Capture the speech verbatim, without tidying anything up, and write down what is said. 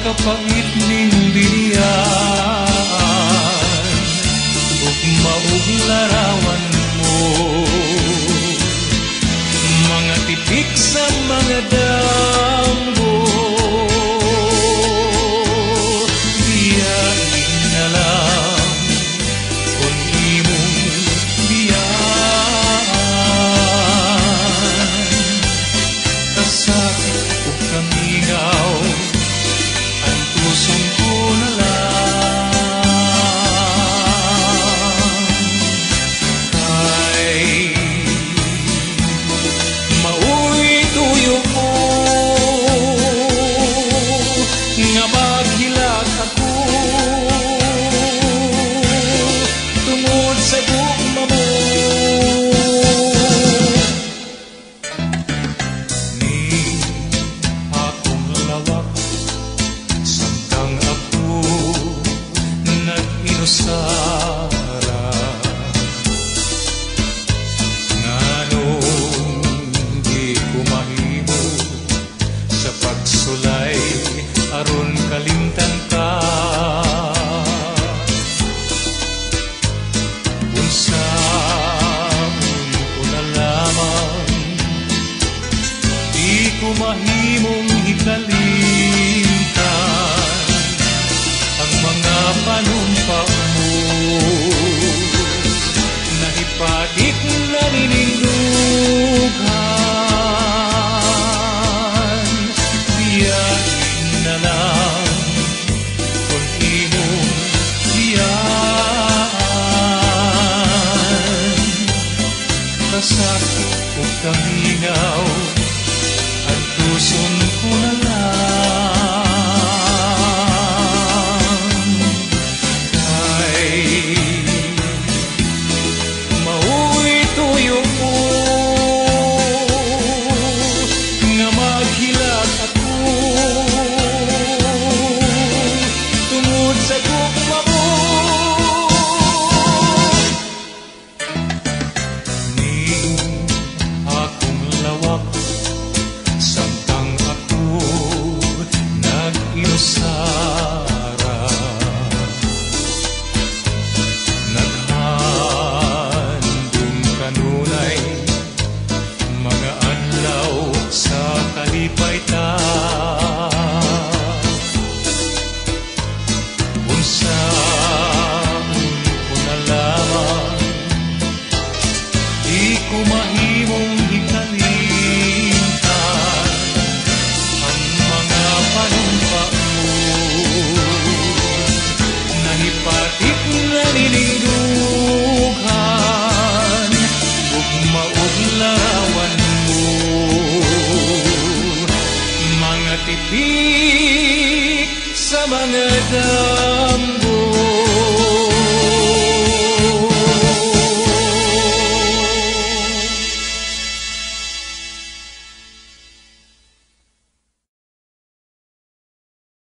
kapait ning bilian ug maug larawan mo mga tipik sa mga damgo biyahin na lang kung imong biyan kasakit ug kamingaw ang pusong ko na lang kay mauwi tuyo mo nga maghilat ako tungod sa gugma mo ni akong lawak samtang ako nag-inusara nganong di ko mahimo sa pagsulay aron kalimtan ka unsaon ko na lamang di ko mahimong hikalimtan ang mga panumpa mo na ipadik na ninindughan biyahin na lang kung imong biyan kasakit o kamingaw ang tuson ko na lang kay mauwi tuyo mo nga maghilat ako tungod sa gugma mo ning akong lawak samtang ako nag-inusara naghandong kanunay mga adlaw sa kalipaytan unsaon ko na lamang di ko mahimong hikalimtan ang mga panumpa mo na hipatik na ninindughan ug maug larawan mo mga tipik sa mga damgo